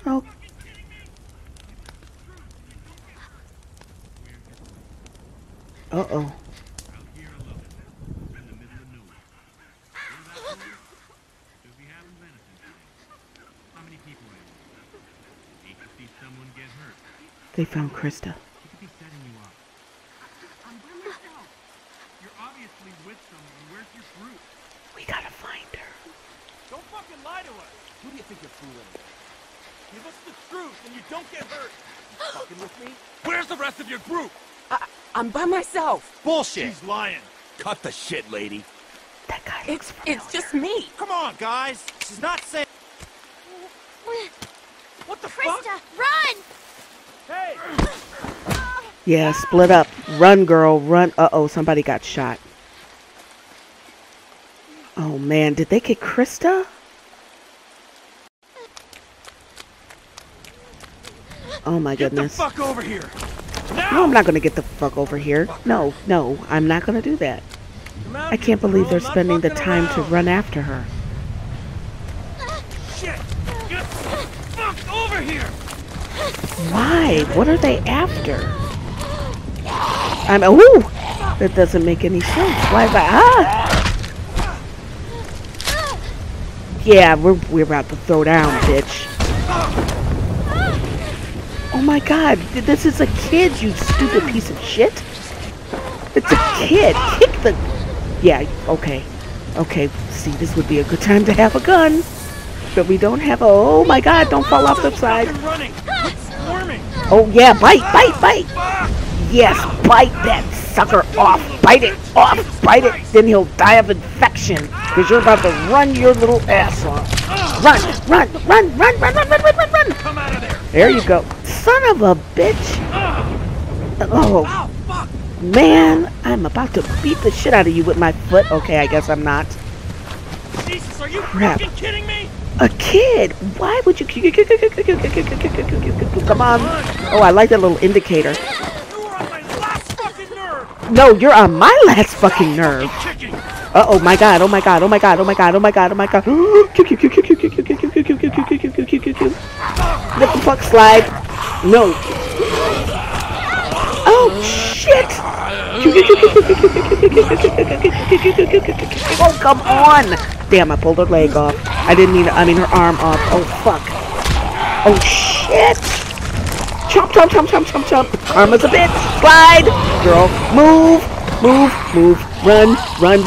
Oh. Uh-oh. They found Krista. We gotta find her. Don't fucking lie to us. Who do you think you're fooling? Give us the truth and you don't get hurt. You fucking with me? Where's the rest of your group? I'm by myself. Bullshit. She's lying. Cut the shit, lady. That guy looks familiar. It's just me. Come on, guys. She's not saying. What the Krista, fuck? run! Hey! Yeah, split up. Run, girl, run. Uh-oh, somebody got shot. Oh, man, did they get Krista? Oh, my goodness. Get the fuck over here! Now! No, I'm not going to get the fuck over here. No, I'm not going to do that. I can't believe they're spending the time to run after her. Shit! Get the fuck over here! Why? What are they after? Ooh! That doesn't make any sense. Why is that? Yeah, we're about to throw down, bitch. Oh my god, this is a kid, you stupid piece of shit. It's a kid. Kick the... Yeah, okay. Okay, see, this would be a good time to have a gun. But we don't have a... Oh my god, don't fall off the side. Oh yeah, bite. Yes, bite that sucker off. Bite it off. Bite it. Then he'll die of infection. Because you're about to run your little ass off. Run. Come out of there. There you go. Son of a bitch. Oh, man. I'm about to beat the shit out of you with my foot. Okay, I guess I'm not. Jesus, are you fucking kidding me? A kid? Why would you... Come on. Oh, I like that little indicator. You were on my last fucking nerve. No, you're on my last fucking nerve. Uh-oh, my god, oh my god. Let the fuck slide. No. Oh, shit. Oh, come on. Damn, I pulled her leg off. I mean her arm off. Oh, fuck. Oh, shit. Chomp. Karma's a bitch. Slide. Girl, move. Run.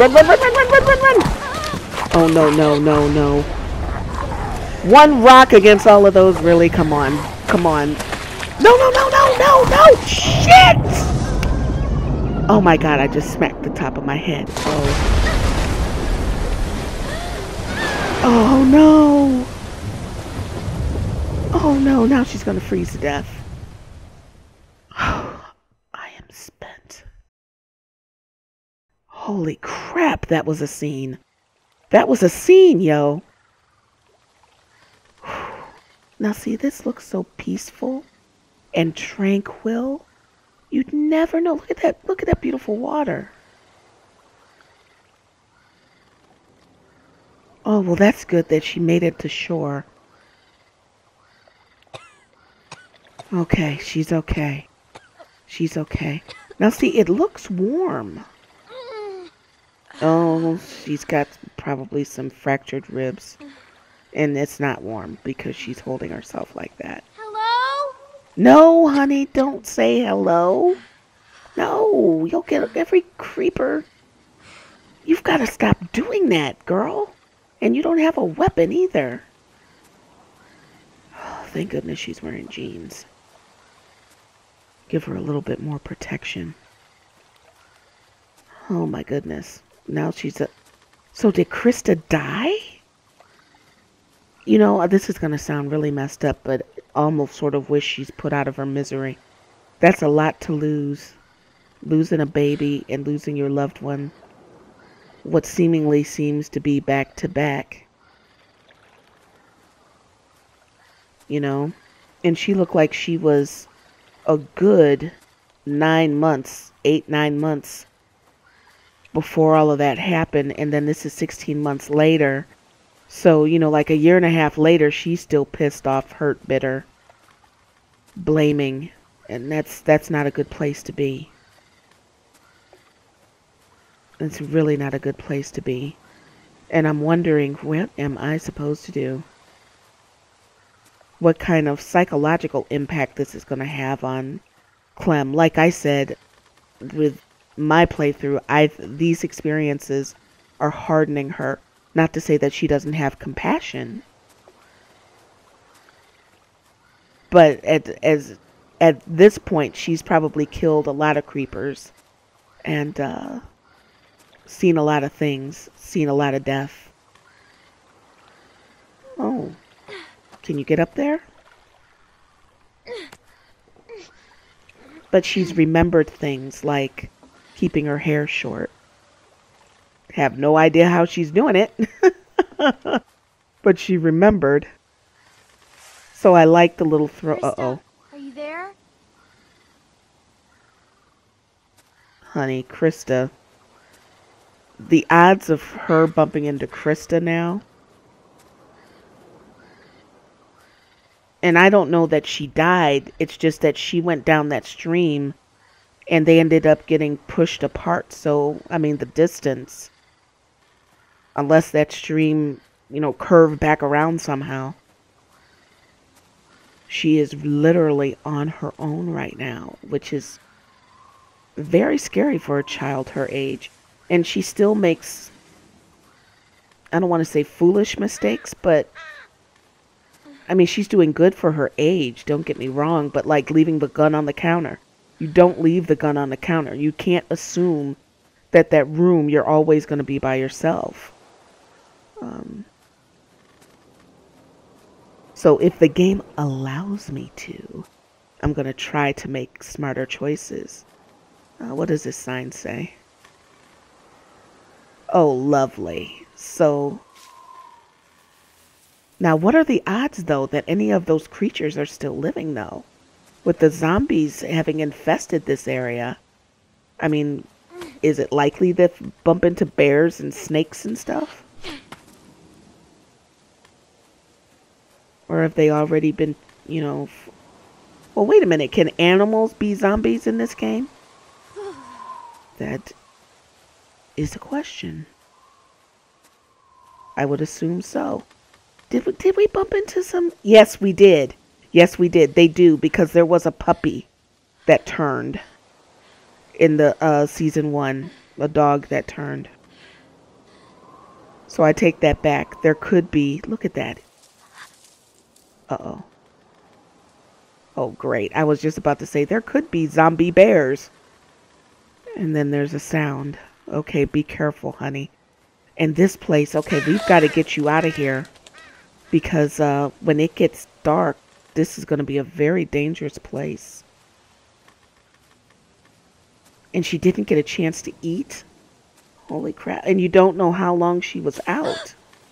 Oh, no. One rock against all of those. Really? Come on. No. Shit. Oh, my God. I just smacked the top of my head. Oh, no. Oh, no. Now she's going to freeze to death. I am spent. Holy crap, that was a scene. That was a scene, yo. Now, see, this looks so peaceful and tranquil. You'd never know. Look at that. Look at that beautiful water. Oh, well, that's good that she made it to shore. Okay, she's okay. Now, see, it looks warm. Oh, she's got probably some fractured ribs. And it's not warm because she's holding herself like that. Hello? No, honey, don't say hello. No, you'll get every creeper. You've got to stop doing that, girl. And you don't have a weapon either. Oh, thank goodness she's wearing jeans. Give her a little bit more protection. Oh my goodness. Now she's a... So did Krista die? You know, this is going to sound really messed up, but I almost sort of wish she's put out of her misery. That's a lot to lose. Losing a baby and losing your loved one. What seemingly seems to be back to back. You know? And she looked like she was a good 9 months, 8-9 months before all of that happened. And then this is 16 months later. So, you know, like a year and a half later, she's still pissed off, hurt, bitter, blaming, and that's not a good place to be. It's really not a good place to be. And I'm wondering, what am I supposed to do? What kind of psychological impact this is going to have on Clem. Like I said, with my playthrough, these experiences are hardening her. Not to say that she doesn't have compassion, but at this point, she's probably killed a lot of creepers and seen a lot of things, seen a lot of death. Oh, can you get up there? But she's remembered things like keeping her hair short. Have no idea how she's doing it. But she remembered. So I like the little throw. Uh-oh. Are you there? Honey, Krista. The odds of her bumping into Krista now. And I don't know that she died. It's just that she went down that stream and they ended up getting pushed apart. So, I mean, the distance, unless that stream, you know, curved back around somehow, she is literally on her own right now, which is very scary for a child her age. And she still makes, I don't want to say foolish mistakes, but I mean, she's doing good for her age, don't get me wrong, but like leaving the gun on the counter. You don't leave the gun on the counter. You can't assume that that room you're always going to be by yourself. So if the game allows me to, I'm going to try to make smarter choices. What does this sign say? Oh, lovely. So now, what are the odds, though, that any of those creatures are still living, though? With the zombies having infested this area, I mean, is it likely that bump into bears and snakes and stuff? Or have they already been, you know... Well, wait a minute. Can animals be zombies in this game? That is a question. I would assume so. Did we bump into some? Yes, we did. Yes, we did. They do, because there was a puppy that turned in the season 1. A dog that turned. So I take that back. There could be. Look at that. Uh-oh. Oh, great. I was just about to say there could be zombie bears. And then there's a sound. Okay, be careful, honey. And this place, okay, we've got to get you out of here. Because when it gets dark, this is going to be a very dangerous place. And she didn't get a chance to eat? Holy crap. And you don't know how long she was out.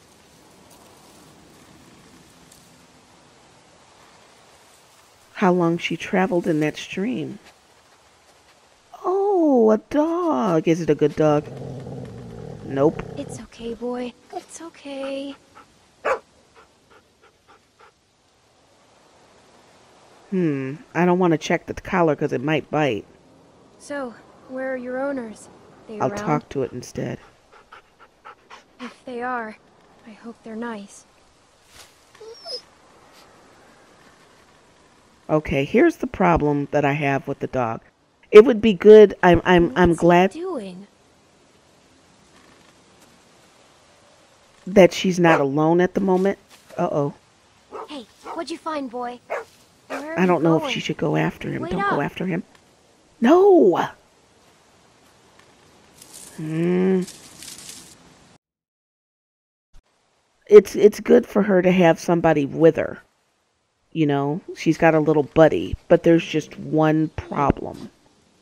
How long she traveled in that stream. Oh, a dog. Is it a good dog? Nope. It's okay, boy. It's okay. I don't want to check the collar because it might bite. So, where are your owners? They I'll around? talk to it instead. If they are, I hope they're nice. Okay, here's the problem that I have with the dog. It would be good. I'm What's glad he doing? that she's not alone at the moment. Uh-oh. Hey, what'd you find, boy? Where are I don't you know going? if she should go after him. Wait Don't up. go after him. No! It's good for her to have somebody with her. You know, she's got a little buddy, but there's just one problem.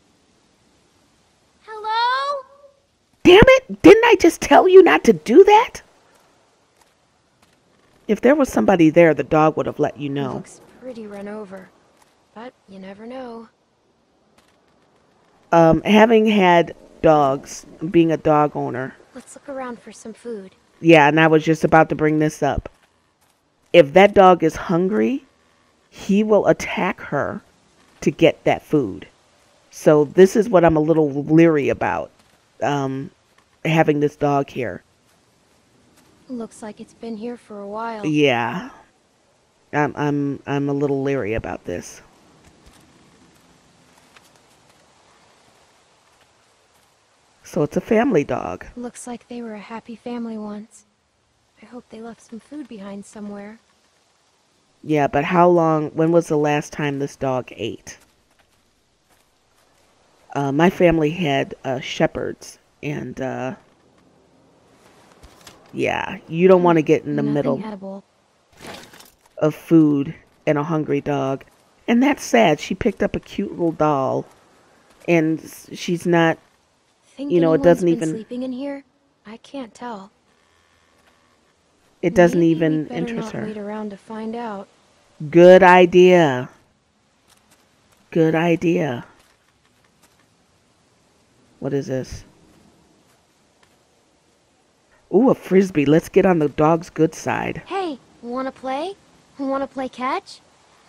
Hello? Damn it! Didn't I just tell you not to do that? If there was somebody there, the dog would have let you know. Looks pretty run over, but you never know. Having had dogs, being a dog owner. Let's look around for some food. Yeah, and I was just about to bring this up. If that dog is hungry, he will attack her to get that food. So this is what I'm a little leery about, having this dog here. Looks like it's been here for a while. Yeah. I'm a little leery about this. So it's a family dog. Looks like they were a happy family once. I hope they left some food behind somewhere. Yeah, but when was the last time this dog ate? My family had shepherds, and yeah, you don't want to get in the middle Edible. of food and a hungry dog. And that's sad. She picked up a cute little doll, and she's not, Think you know, it doesn't anyone's been even, sleeping in here? I can't tell. it doesn't Maybe even we'd better interest not her. wait around to find out. Good idea. Good idea. What is this? Ooh, a frisbee. Let's get on the dog's good side. Hey, wanna play? Wanna play catch?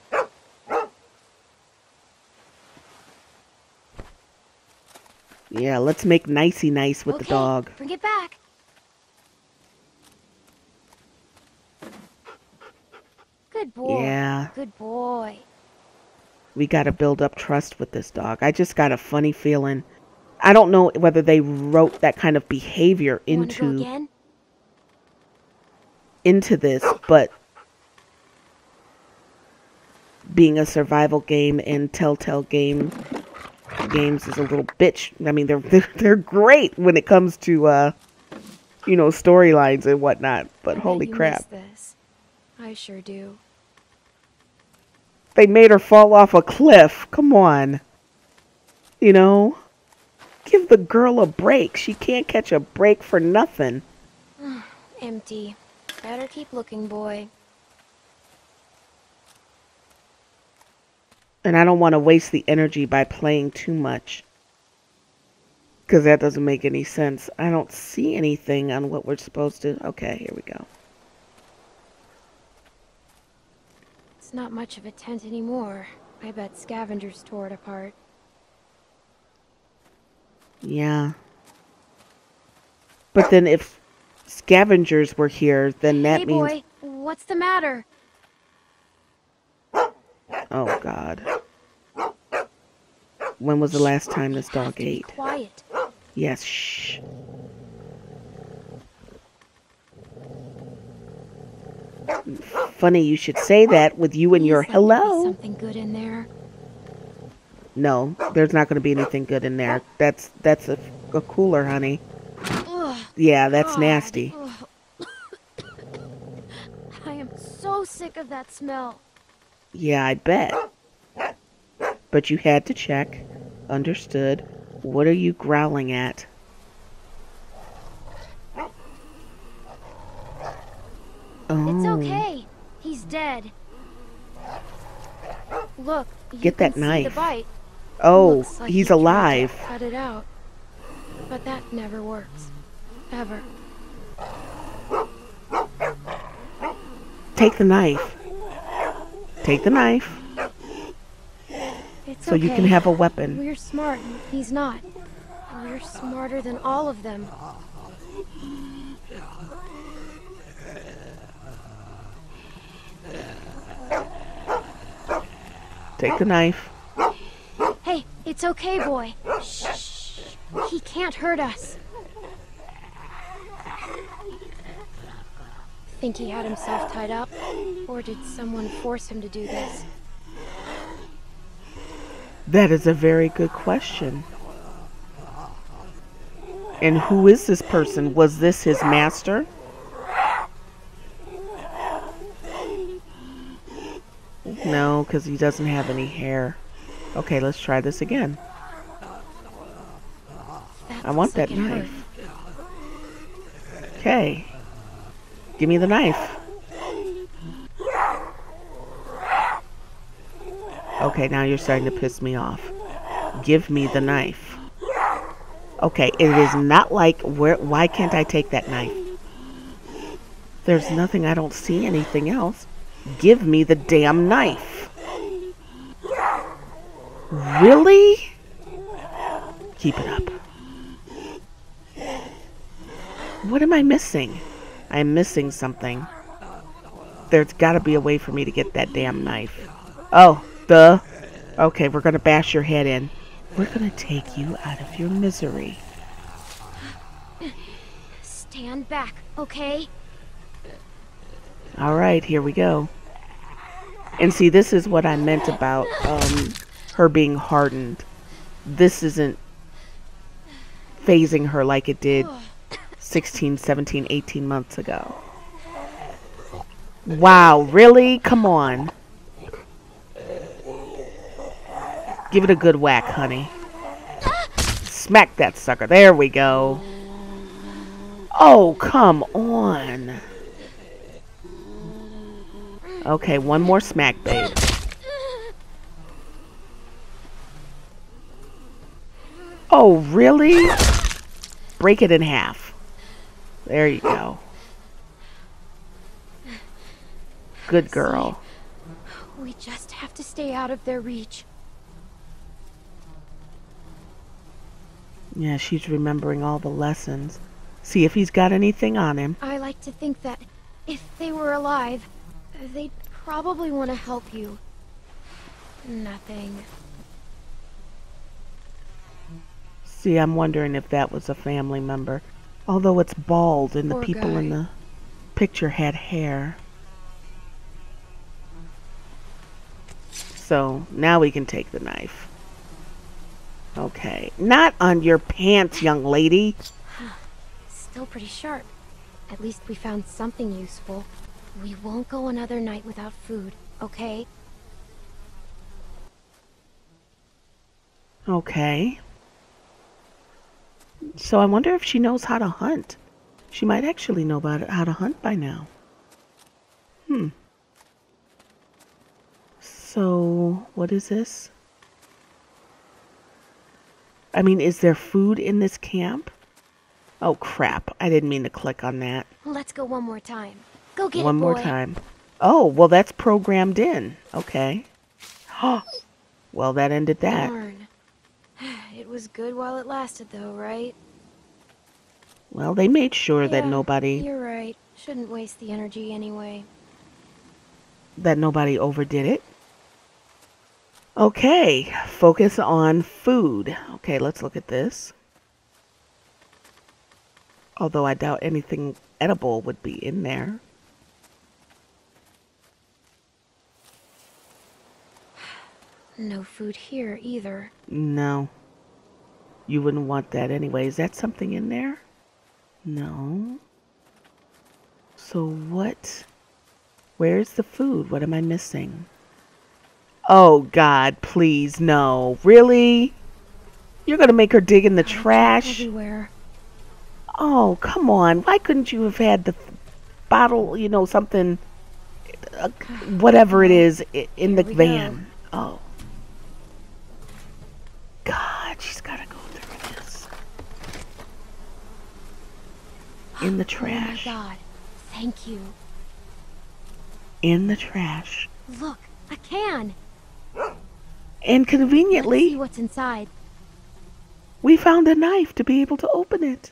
Yeah, let's make nicey nice with the Okay, dog. bring it back. Good boy. Yeah, Good boy. we got to build up trust with this dog. I just got a funny feeling. I don't know whether they wrote that kind of behavior Wanna go into again? this, but being a survival game and Telltale games is a little bitch. I mean, they're great when it comes to you know, storylines and whatnot. But I bet holy you crap, miss this. I sure do. they made her fall off a cliff. Come on, you know, give the girl a break. She can't catch a break for nothing. Empty. Better keep looking, boy. And I don't want to waste the energy by playing too much, because that doesn't make any sense. I don't see anything on what we're supposed to. Okay, here we go. It's not much of a tent anymore. I bet scavengers tore it apart. Yeah. But then if scavengers were here, then that Hey, means... boy, what's the matter? Oh, God. When was the last time this You dog have to be ate? quiet. Yes, shh. Funny you should say that with you and your Please let there be hello. Something good in there. No, there's not going to be anything good in there. That's a cooler, honey. Ugh, Yeah, that's God. nasty. Ugh. I am so sick of that smell. Yeah, I bet. But you had to check. Understood. What are you growling at? Oh. It's okay. He's dead. Look, you Get that can see knife. the bite. Oh, Looks like he's he tried to alive. Cut it out. But that never works. Ever. Take the knife. Take the knife It's so you can okay. have a weapon. We're smart. He's not. We're smarter than all of them. Take the knife. Hey, it's okay, boy. Shh. He can't hurt us. Think he had himself tied up? Or did someone force him to do this? That is a very good question. And who is this person? Was this his master? No, because he doesn't have any hair. Okay, let's try this again. I want that looks like it knife. hurt. Okay. Give me the knife. Okay, now you're starting to piss me off. Give me the knife. Okay, it is not like why can't I take that knife? there's nothing, I don't see anything else. Give me the damn knife. Really? Keep it up. What am I missing? I'm missing something. There's gotta be a way for me to get that damn knife. Oh, duh. Okay, we're gonna bash your head in. We're gonna take you out of your misery. Stand back, okay? Alright, here we go. And see, this is what I meant about her being hardened. This isn't phasing her like it did 16, 17, 18 months ago. Wow, really? Come on. Give it a good whack, honey. Smack that sucker. There we go. Oh, come on. Okay, one more smack, babe. Oh, really? Break it in half. There you go. Good girl. We just have to stay out of their reach. Yeah, she's remembering all the lessons. See if he's got anything on him. I like to think that if they were alive, they'd probably want to help you. Nothing. See, I'm wondering if that was a family member. Although it's bald and the Poor people guy. in the picture had hair. So, now we can take the knife. Okay. Not on your pants, young lady. Still pretty sharp. At least we found something useful. We won't go another night without food, okay? Okay. So I wonder if she knows how to hunt. She might actually know how to hunt by now. So, what is this? I mean, is there food in this camp? Oh, crap. I didn't mean to click on that. Let's go one more time. Go get it, One more boy. time. Oh, well, that's programmed in. Okay. Well, that ended that. Darn. It was good while it lasted, though, right? Well, they made sure that Yeah, nobody You're right. Shouldn't waste the energy anyway. overdid it. Okay, focus on food. Okay, let's look at this. Although I doubt anything edible would be in there. No food here either. No. You wouldn't want that anyway. Is that something in there? No. So what? Where's the food? What am I missing? Oh, God, please, no. Really? You're going to make her dig in the trash? Everywhere. Oh, come on. Why couldn't you have had the bottle, you know, something, whatever it is, in the Here we van? Oh. God, she's got to go through this. In the trash. Oh my God. Thank you. In the trash. Look, a can. And Let's see conveniently, what's inside. we found a knife to be able to open it.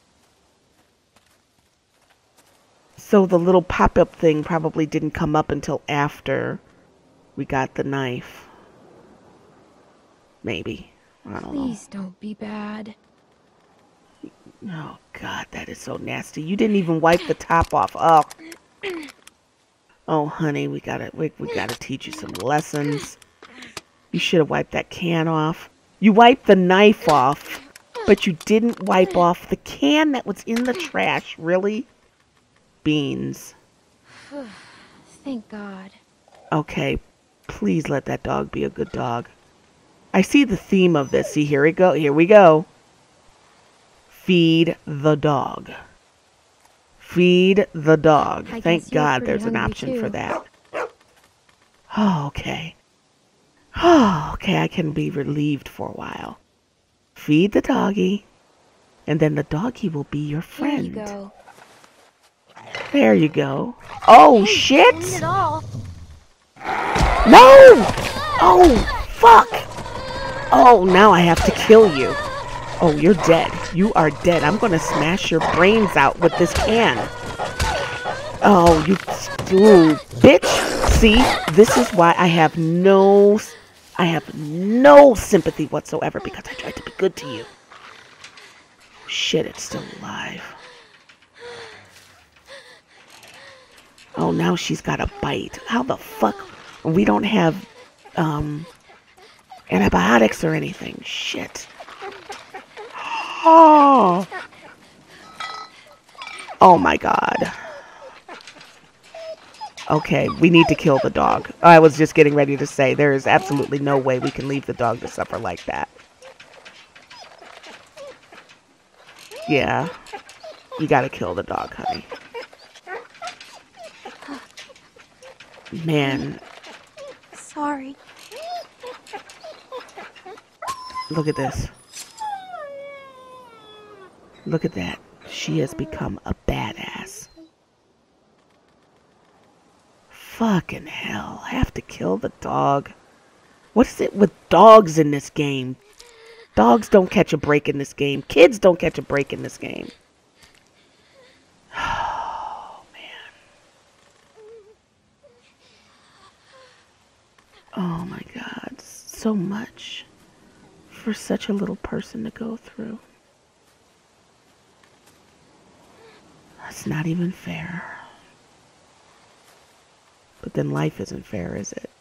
So the little pop-up thing probably didn't come up until after we got the knife. Maybe. I don't know. Please don't be bad. Oh, God, that is so nasty. You didn't even wipe the top off. Oh. Oh, honey, we gotta teach you some lessons. You should have wiped that can off. You wiped the knife off, but you didn't wipe off the can that was in the trash. Really? Beans. Thank God. Okay, please let that dog be a good dog. I see the theme of this. See, here we go. Here we go. Feed the dog. Feed the dog. I Thank guess you're God pretty there's an hungry, option for too. that. Oh, okay. Oh, okay, I can be relieved for a while. Feed the doggy, and then the doggy will be your Here you friend. go. There you go. Oh, shit! Clean it all. No! Oh, fuck! Oh, now I have to kill you. Oh, you're dead. You are dead. I'm gonna smash your brains out with this can. Oh, you... Ooh, bitch! See? This is why I have no sympathy whatsoever, because I tried to be good to you. Shit, it's still alive. Oh, now she's got a bite. How the fuck? We don't have, antibiotics or anything. Shit. Oh. Oh my god. Okay, we need to kill the dog. I was just getting ready to say, there is absolutely no way we can leave the dog to suffer like that. Yeah. You gotta kill the dog, honey. Man. Sorry. Look at this. Look at that. She has become a badass. Fucking hell. I have to kill the dog. What is it with dogs in this game? Dogs don't catch a break in this game. Kids don't catch a break in this game. Oh, man. Oh, my God. So much for such a little person to go through. That's not even fair. But then life isn't fair, is it?